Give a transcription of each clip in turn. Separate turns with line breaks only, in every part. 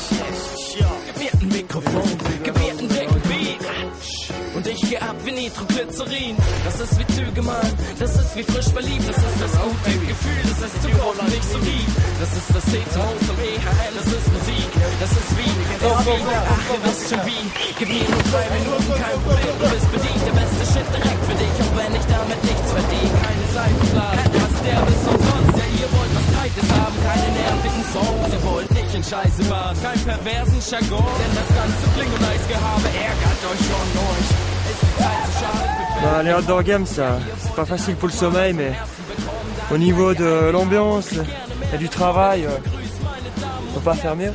Gib mir ein Mikrofon, gib mir ein dicken Beat. Und ich geh ab wie Nitroglycerin. Das ist wie Züge, Mann, das ist wie frisch verliebt. Das ist das gute Gefühl, das ist überhaupt nicht so lieb. Das ist das C zum O zum EHL, das ist Musik. Das ist wie, ach, ihr wisst schon wie. Gib mir nur 3 Minuten, kein Problem, du bist bedient. Der beste Shit direkt für dich, auch wenn ich damit nichts verdiene. Keine Seifenplan, was der ist umsonst. Ja, ihr wollt was Breites haben, keine nervigen Songs. Ihr wollt nicht in Scheiße baden, kein perversen Jargon. Denn das ganze Bling und Eisgehabe ärgert euch schon durch.
Bah, les outdoor games, ça, c'est pas facile pour le sommeil, mais au niveau de l'ambiance et du travail, on peut pas faire mieux.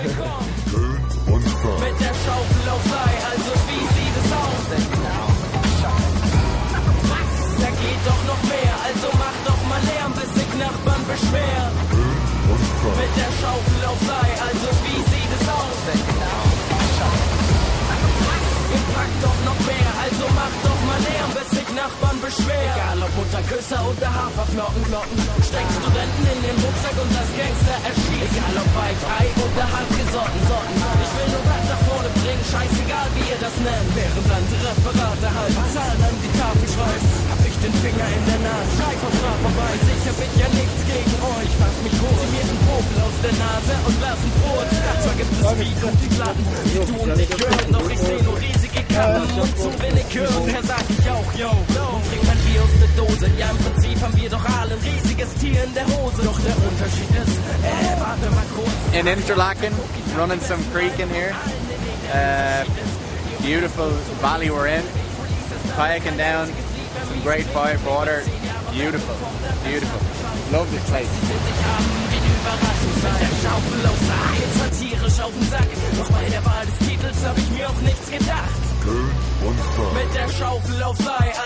Egal ob Mutterküsser oder Haferflocken, steckst Studenten in den Rucksack und das Gangster erschießt. Egal ob bei 3 oder halbgesotten Sorten. Ich will nur was nach vorne bringen, scheißegal wie ihr das nennt. Während andere Referate halbe Zahlen an die Tafel schreiben, hab ich den Finger in der Nase. Schrei von vorbei, sicher bin ich ja nichts gegen euch. Fass mich hoch, zieh mir den Popel aus der Nase und lass ihn Brot. Zwar gibt es Beat und die Platten, die du und ich hören, doch ich seh nur riesige Kappen. Und so will ich hören, her sag ich auch, yo. Und trink mein Bier aus der Dose. Ja, im Prinzip haben wir doch alle ein riesiges Tier in der Hose. Doch der Unterschied ist, warte mal kurz.
In Interlaken, running some creek in here. Beautiful valley we're in. Kayaking down, some great water. Beautiful, beautiful. Love this place.
Jetzt war tierisch auf den Sack. Doch bei der Wahl des Titels hab ich mir auch nichts gedacht. Mit der Schaufel auf Sei,